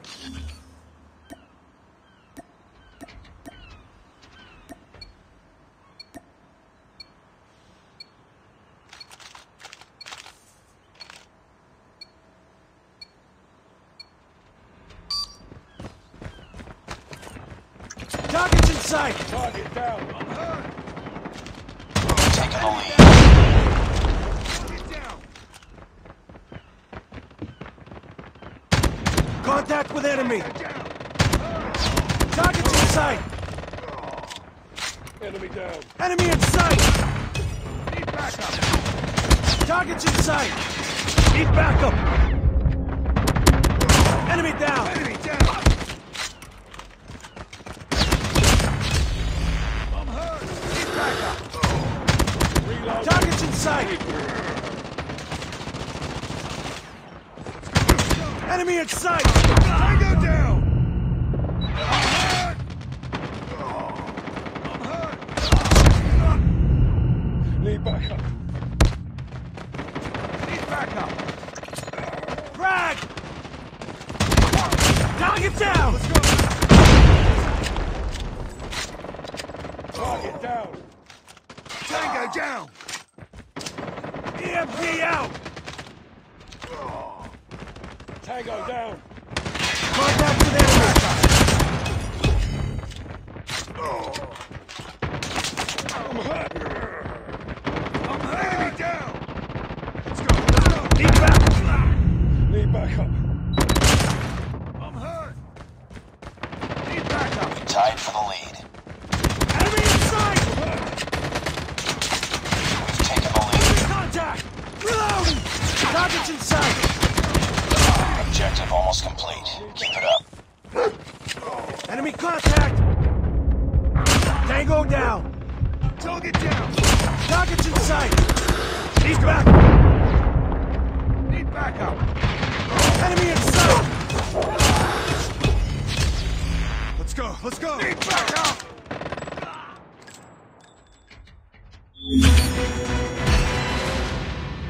Target's in sight! Target down! I'm hurt! Taking the lead. Target down! Contact with enemy! Down! Target's in sight! Enemy down! Enemy in sight! Need backup! Target's in sight! Need backup! Enemy down! Enemy down! I'm hurt! Need backup! Reload! Target's in sight! Enemy in sight! Tango down! I'm hurt! I'm hurt! Need backup! Need backup! Frag! Target down! Let's go! Target down! Tango down! EMP out! Tango down! Contact with enemy! I'm hurt! I'm hurt! Enemy down! Let's go! Let's go! Need backup! Need backup! I'm hurt! Need backup! Tied for the lead. Enemy in sight! We've taken the lead. Contact! Reloading! Target's in sight! Objective almost complete. Keep it up. Enemy contact! Tango down! Target down! Target's in sight! He's back! Need backup! Enemy in sight! Let's go! Let's go! Need backup!